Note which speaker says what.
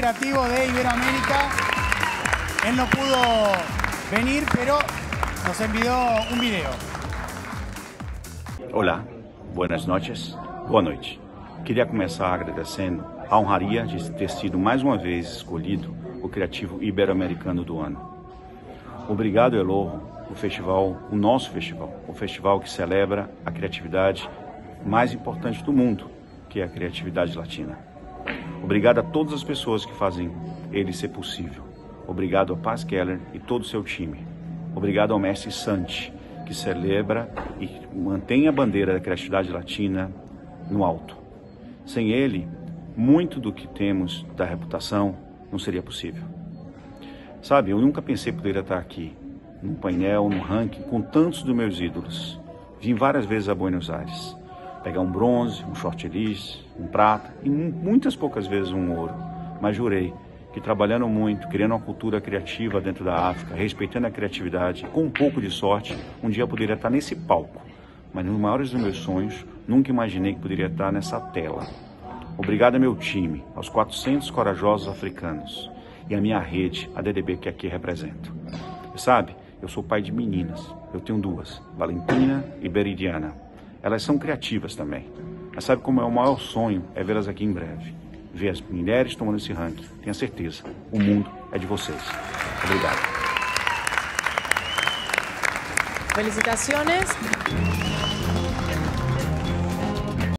Speaker 1: creativo de Iberoamérica. Él no pudo venir, pero nos envió un video.
Speaker 2: Olá, buenas noches, boa noite. Queria começar agradecendo a honraria de ter sido mais uma vez escolhido o Criativo Ibero-Americano do Ano. Obrigado, Elorro, o nosso festival, o festival que celebra a criatividade mais importante do mundo, que é a criatividade latina. Obrigado a todas as pessoas que fazem ele ser possível. Obrigado a Paz Keller e todo o seu time. Obrigado ao mestre Santi, que celebra e mantém a bandeira da criatividade latina no alto. Sem ele, muito do que temos da reputação não seria possível. Sabe, eu nunca pensei poder estar aqui, num painel, num ranking, com tantos dos meus ídolos. Vim várias vezes a Buenos Aires, pegar um bronze, um shortlist, um prata e muitas poucas vezes um ouro. Mas jurei que trabalhando muito, criando uma cultura criativa dentro da África, respeitando a criatividade, com um pouco de sorte, um dia eu poderia estar nesse palco. Mas nos maiores dos meus sonhos, nunca imaginei que poderia estar nessa tela. Obrigado ao meu time, aos 400 corajosos africanos e à minha rede, a DDB, que aqui represento. Sabe, eu sou pai de meninas, eu tenho duas, Valentina e Beridiana. Elas são criativas também. Mas sabe como é o maior sonho? É vê-las aqui em breve. Ver as mulheres tomando esse ranking. Tenha certeza, o mundo é de vocês. Obrigado.
Speaker 3: Felicitaciones.